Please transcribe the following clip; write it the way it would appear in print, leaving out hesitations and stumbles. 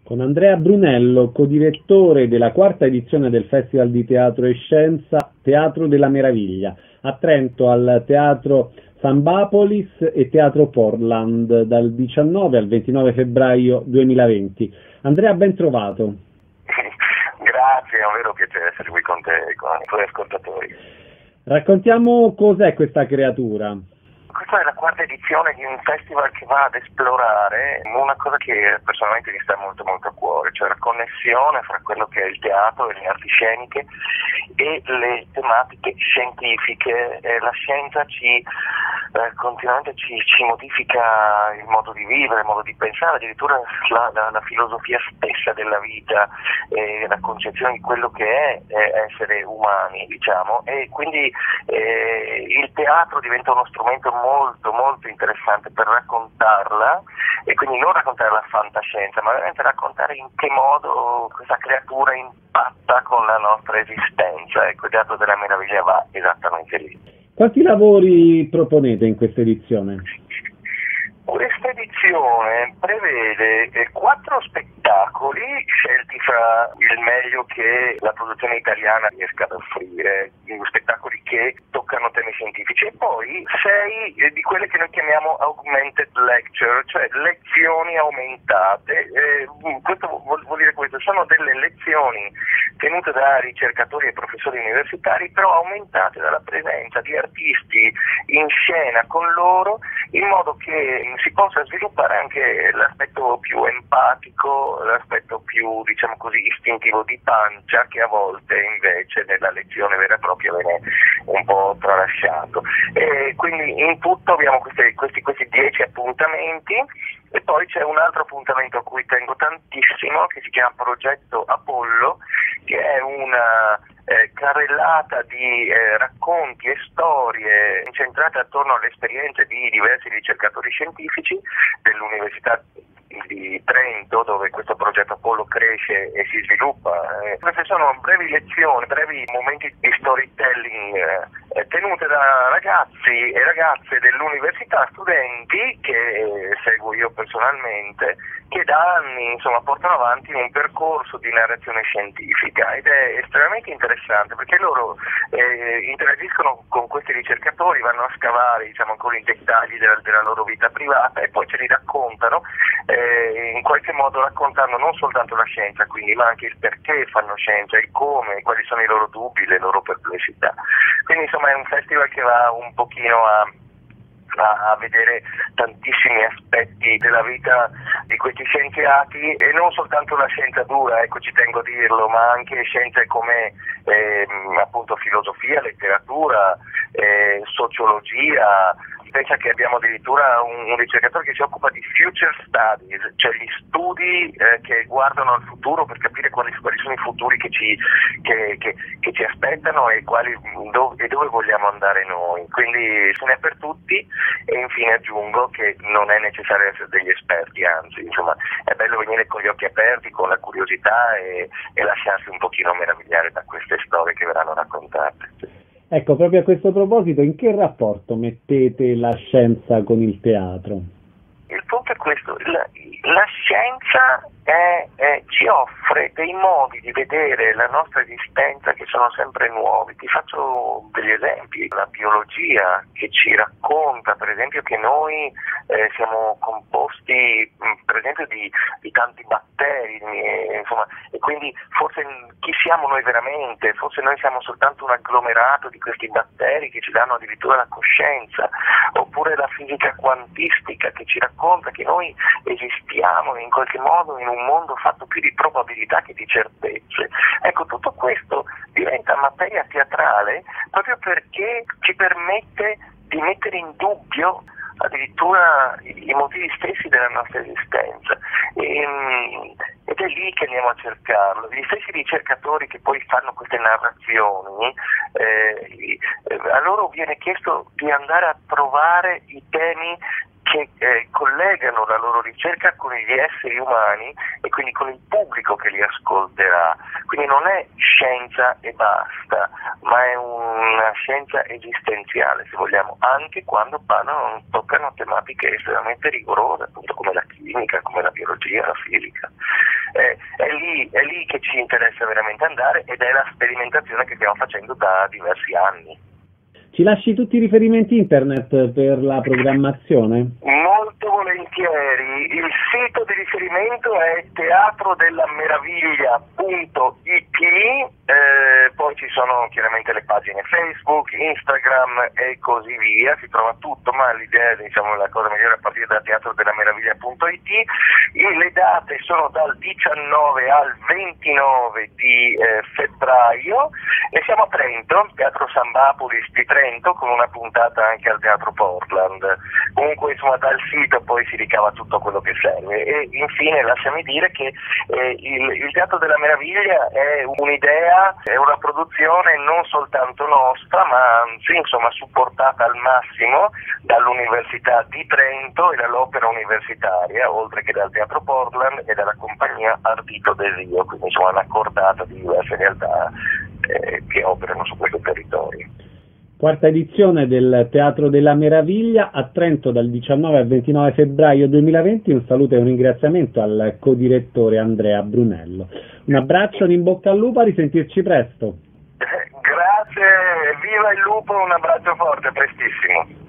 con Andrea Brunello, codirettore della quarta edizione del Festival di Teatro e Scienza Teatro della Meraviglia, a Trento al Teatro Sambapolis e Teatro Portland dal 19 al 29 febbraio 2020. Andrea, ben trovato. Grazie, è un vero piacere essere qui con te e con i tuoi ascoltatori. Raccontiamo cos'è questa creatura. Questa è la quarta edizione di un festival che va ad esplorare una cosa che personalmente mi sta molto molto a cuore, cioè la connessione fra quello che è il teatro e le arti sceniche e le tematiche scientifiche. La scienza continuamente ci modifica il modo di vivere, il modo di pensare, addirittura la filosofia stessa della vita, la concezione di quello che è essere umani, diciamo, e quindi il teatro diventa uno strumento molto molto interessante per raccontarla, e quindi non raccontare la fantascienza, ma veramente raccontare in che modo questa creatura impatta con la nostra esistenza. Ecco, il Teatro della Meraviglia va esattamente lì. Quanti lavori proponete in questa edizione? Questa edizione prevede 4 spettacoli scelti fra il meglio che la produzione italiana riesca ad offrire, spettacoli che toccano temi scientifici, e poi 6 di quelle che noi chiamiamo augmented lecture, cioè lezioni aumentate. Questo vuol dire questo: sono delle lezioni tenute da ricercatori e professori universitari, però aumentate dalla presenza di artisti in scena con loro, in modo che si possa sviluppare anche l'aspetto più empatico, l'aspetto più, diciamo così, istintivo di pancia, che a volte invece nella lezione vera e propria viene un po' tralasciato. E quindi in tutto abbiamo questi 10 appuntamenti, e poi c'è un altro appuntamento a cui tengo tantissimo, che si chiama Progetto Apollo, che è una carrellata di racconti e storie incentrate attorno alle esperienze di diversi ricercatori scientifici dell'Università di Trento, dove questo progetto Apollo cresce e si sviluppa. Queste sono brevi lezioni, brevi momenti di storytelling tenute da ragazzi e ragazze dell'università, studenti che seguo io personalmente, che da anni portano avanti un percorso di narrazione scientifica, ed è estremamente interessante perché loro interagiscono con questi ricercatori, vanno a scavare ancora i dettagli della loro vita privata e poi ce li raccontano, in qualche modo raccontando non soltanto la scienza, quindi, ma anche il perché fanno scienza, il come, quali sono i loro dubbi, le loro perplessità. Quindi è un festival che va un pochino a vedere tantissimi aspetti della vita di questi scienziati, e non soltanto la scienza dura, ci tengo a dirlo, ma anche scienze come appunto filosofia, letteratura, sociologia. Pensa che abbiamo addirittura un ricercatore che si occupa di future studies, cioè gli studi che guardano al futuro per capire quali sono i futuri che ci aspettano e dove vogliamo andare noi. Quindi ce n'è per tutti, e infine aggiungo che non è necessario essere degli esperti, anzi è bello venire con gli occhi aperti, con la curiosità e lasciarsi un pochino meravigliare da queste storie che verranno raccontate. Ecco, proprio a questo proposito, in che rapporto mettete la scienza con il teatro? Il punto è questo: la scienza ci offre dei modi di vedere la nostra esistenza che sono sempre nuovi. Ti faccio degli esempi: la biologia, che ci racconta per esempio che noi siamo composti per esempio di tanti batteri, e quindi forse chi siamo noi veramente? Forse noi siamo soltanto un agglomerato di questi batteri che ci danno addirittura la coscienza. Oppure la fisica quantistica, che ci racconta che noi esistiamo in qualche modo in un mondo fatto più di probabilità che di certezze. Ecco, tutto questo diventa materia teatrale proprio perché ci permette di mettere in dubbio addirittura i motivi stessi della nostra esistenza, ed è lì che andiamo a cercarlo. Gli stessi ricercatori che poi fanno queste narrazioni, a loro viene chiesto di andare a trovare i temi che collegano la loro ricerca con gli esseri umani e quindi con il pubblico che li ascolterà. Quindi non è scienza e basta, ma è una scienza esistenziale, se vogliamo, anche quando toccano tematiche estremamente rigorose, appunto come la chimica, come la biologia, la fisica. È lì che ci interessa veramente andare, ed è la sperimentazione che stiamo facendo da diversi anni. Ci lasci tutti i riferimenti internet per la programmazione? Molto volentieri. Il sito di riferimento è teatrodellameraviglia.it, poi ci sono chiaramente le pagine Facebook, Instagram e così via, si trova tutto, ma l'idea, diciamo, la cosa migliore è a partire da teatrodellameraviglia.it. Le date sono dal 19 al 29 di febbraio, e siamo a Trento, Teatro Sambapolis di Trento, con una puntata anche al Teatro Portland. Comunque, insomma, dal sito poi si ricava tutto quello che serve. E infine lasciami dire che il Teatro della Meraviglia è un'idea, è una produzione non soltanto nostra, ma sì, insomma, supportata al massimo dall'Università di Trento e dall'Opera Universitaria, oltre che dal Teatro Portland e dalla compagnia Ardito del Rio, quindi insomma una cordata di diverse realtà che operano su questo territorio. Quarta edizione del Teatro della Meraviglia a Trento dal 19 al 29 febbraio 2020. Un saluto e un ringraziamento al codirettore Andrea Brunello. Un abbraccio, un in bocca al lupo, a risentirci presto. Grazie, viva il lupo, un abbraccio forte, prestissimo.